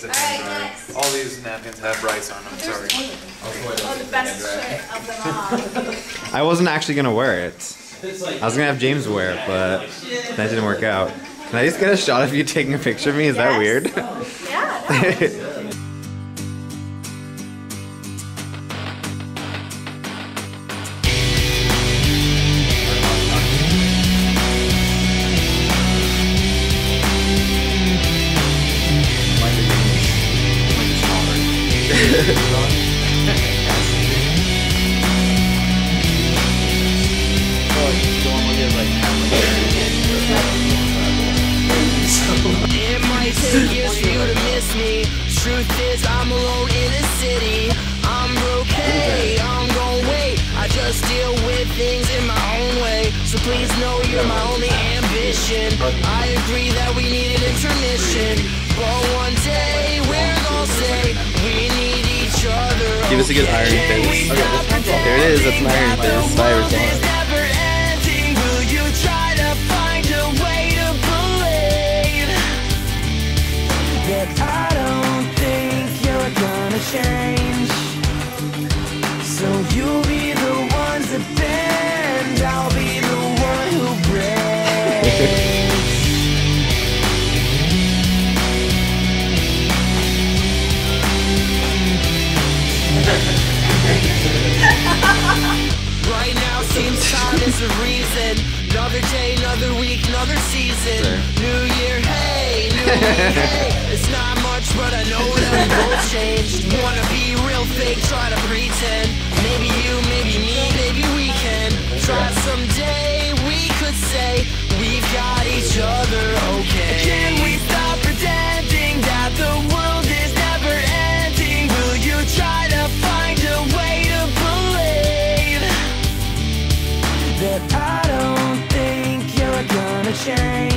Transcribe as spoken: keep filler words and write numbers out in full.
to him. All right, next. All these napkins have rice on them. Sorry. Oh, the best shirt of them all. I wasn't actually gonna wear it. I was gonna have James wear it, but that didn't work out. Can I just get a shot of you taking a picture of me? Is Yes. that weird? Yeah. No. It might take years for you to miss me. Truth is, I'm alone in the city. I'm broke, hey, I'm gon' wait. I just deal with things in my own way. So please know you're my only ambition. I agree that we need an intermission, but one day we're gonna say we need each other. Give us a good iron fist. Okay, there it is. That's an iron fist. Cyrus on. Never ending. Will you try to find a way to believe that I don't think you're gonna change? So you'll be the ones that bend, I'll be the one who breaks. Right now seems time is a reason. Another day, another week, another season. New year, hey, new me, hey. It's not much, but I know that we both changed. Wanna be real fake, try to pretend. Maybe you, maybe me, maybe we can try someday. We could say we've got each other, okay? Can we stop pretending that the world is never ending? Will you try to find a way to believe that I don't think you're gonna change?